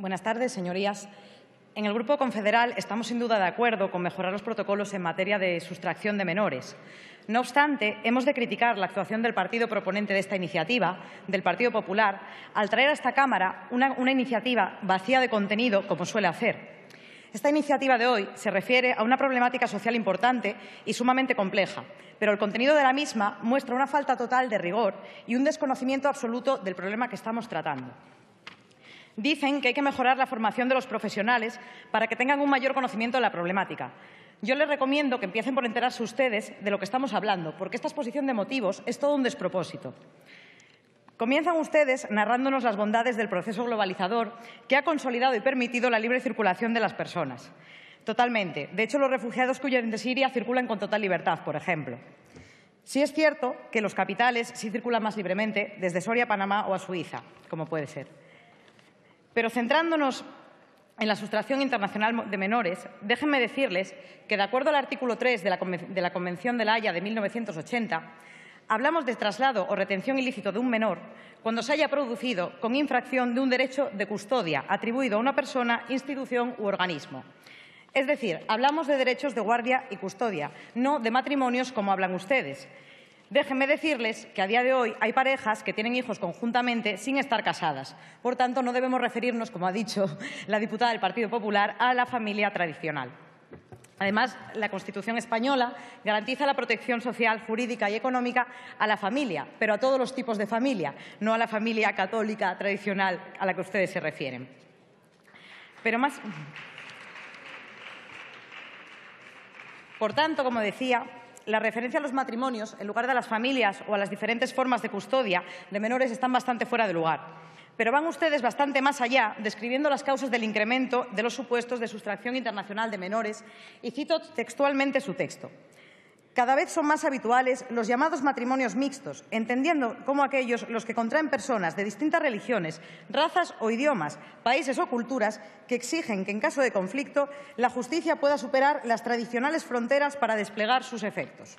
Buenas tardes, señorías. En el Grupo Confederal estamos sin duda de acuerdo con mejorar los protocolos en materia de sustracción de menores. No obstante, hemos de criticar la actuación del partido proponente de esta iniciativa, del Partido Popular, al traer a esta Cámara una iniciativa vacía de contenido, como suele hacer. Esta iniciativa de hoy se refiere a una problemática social importante y sumamente compleja, pero el contenido de la misma muestra una falta total de rigor y un desconocimiento absoluto del problema que estamos tratando. Dicen que hay que mejorar la formación de los profesionales para que tengan un mayor conocimiento de la problemática. Yo les recomiendo que empiecen por enterarse ustedes de lo que estamos hablando, porque esta exposición de motivos es todo un despropósito. Comienzan ustedes narrándonos las bondades del proceso globalizador que ha consolidado y permitido la libre circulación de las personas. Totalmente. De hecho, los refugiados que huyen de Siria circulan con total libertad, por ejemplo. Sí es cierto que los capitales sí circulan más libremente desde Soria a Panamá o a Suiza, como puede ser. Pero centrándonos en la sustracción internacional de menores, déjenme decirles que, de acuerdo al artículo 3 de la Convención de La Haya de 1980, hablamos de traslado o retención ilícito de un menor cuando se haya producido con infracción de un derecho de custodia atribuido a una persona, institución u organismo. Es decir, hablamos de derechos de guardia y custodia, no de matrimonios como hablan ustedes. Déjenme decirles que a día de hoy hay parejas que tienen hijos conjuntamente sin estar casadas. Por tanto, no debemos referirnos, como ha dicho la diputada del Partido Popular, a la familia tradicional. Además, la Constitución española garantiza la protección social, jurídica y económica a la familia, pero a todos los tipos de familia, no a la familia católica tradicional a la que ustedes se refieren. Por tanto, como decía, la referencia a los matrimonios, en lugar de a las familias o a las diferentes formas de custodia de menores, están bastante fuera de lugar. Pero van ustedes bastante más allá, describiendo las causas del incremento de los supuestos de sustracción internacional de menores, y cito textualmente su texto. Cada vez son más habituales los llamados matrimonios mixtos, entendiendo como aquellos los que contraen personas de distintas religiones, razas o idiomas, países o culturas que exigen que, en caso de conflicto, la justicia pueda superar las tradicionales fronteras para desplegar sus efectos.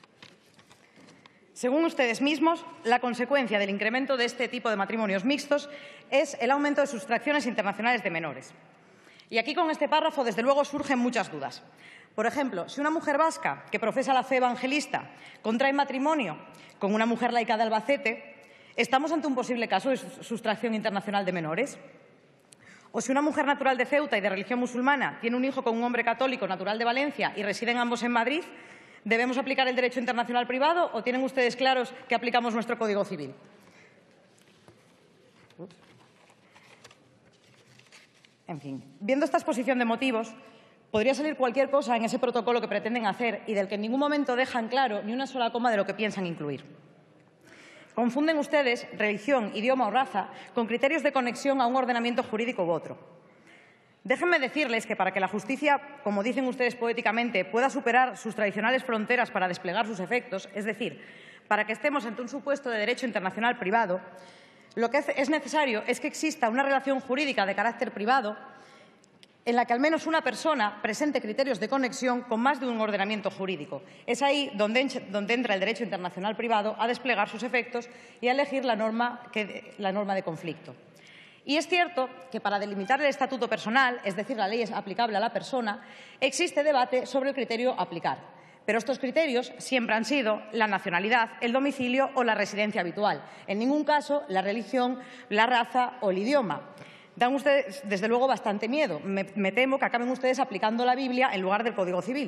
Según ustedes mismos, la consecuencia del incremento de este tipo de matrimonios mixtos es el aumento de sustracciones internacionales de menores. Y aquí, con este párrafo, desde luego, surgen muchas dudas. Por ejemplo, si una mujer vasca que profesa la fe evangelista contrae matrimonio con una mujer laica de Albacete, ¿estamos ante un posible caso de sustracción internacional de menores? O si una mujer natural de Ceuta y de religión musulmana tiene un hijo con un hombre católico natural de Valencia y residen ambos en Madrid, ¿debemos aplicar el derecho internacional privado o tienen ustedes claros que aplicamos nuestro Código Civil? En fin, viendo esta exposición de motivos, podría salir cualquier cosa en ese protocolo que pretenden hacer y del que en ningún momento dejan claro ni una sola coma de lo que piensan incluir. Confunden ustedes religión, idioma o raza con criterios de conexión a un ordenamiento jurídico u otro. Déjenme decirles que para que la justicia, como dicen ustedes poéticamente, pueda superar sus tradicionales fronteras para desplegar sus efectos, es decir, para que estemos ante un supuesto de derecho internacional privado, lo que es necesario es que exista una relación jurídica de carácter privado en la que al menos una persona presente criterios de conexión con más de un ordenamiento jurídico. Es ahí donde entra el derecho internacional privado a desplegar sus efectos y a elegir la norma de conflicto. Y es cierto que para delimitar el estatuto personal, es decir, la ley es aplicable a la persona, existe debate sobre el criterio a aplicar. Pero estos criterios siempre han sido la nacionalidad, el domicilio o la residencia habitual. En ningún caso la religión, la raza o el idioma. Dan ustedes, desde luego, bastante miedo. Me temo que acaben ustedes aplicando la Biblia en lugar del Código Civil.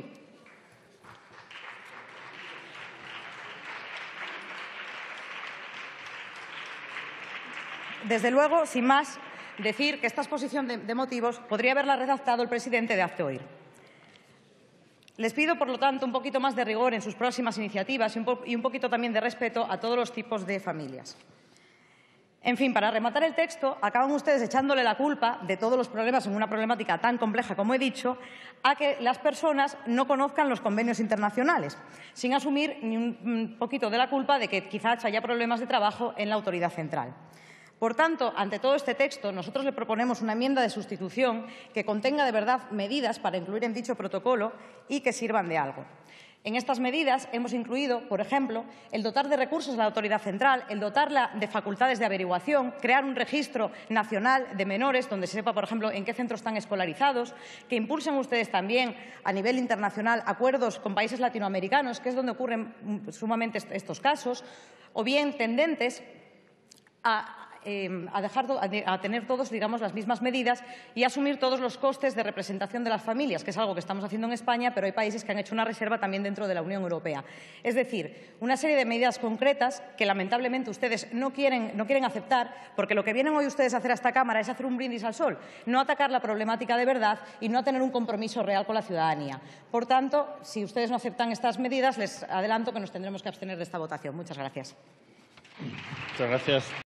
Desde luego, sin más, decir que esta exposición de motivos podría haberla redactado el presidente de Hazte Oír. Les pido, por lo tanto, un poquito más de rigor en sus próximas iniciativas y un poquito también de respeto a todos los tipos de familias. En fin, para rematar el texto, acaban ustedes echándole la culpa de todos los problemas en una problemática tan compleja como he dicho, a que las personas no conozcan los convenios internacionales, sin asumir ni un poquito de la culpa de que quizás haya problemas de trabajo en la autoridad central. Por tanto, ante todo este texto, nosotros le proponemos una enmienda de sustitución que contenga de verdad medidas para incluir en dicho protocolo y que sirvan de algo. En estas medidas hemos incluido, por ejemplo, el dotar de recursos a la autoridad central, el dotarla de facultades de averiguación, crear un registro nacional de menores donde se sepa, por ejemplo, en qué centros están escolarizados, que impulsen ustedes también a nivel internacional acuerdos con países latinoamericanos, que es donde ocurren sumamente estos casos, o bien tendentes a tener todos, digamos, las mismas medidas y asumir todos los costes de representación de las familias, que es algo que estamos haciendo en España, pero hay países que han hecho una reserva también dentro de la Unión Europea. Es decir, una serie de medidas concretas que lamentablemente ustedes no quieren aceptar, porque lo que vienen hoy ustedes a hacer a esta Cámara es hacer un brindis al sol, no atacar la problemática de verdad y no tener un compromiso real con la ciudadanía. Por tanto, si ustedes no aceptan estas medidas, les adelanto que nos tendremos que abstener de esta votación. Muchas gracias. Muchas gracias.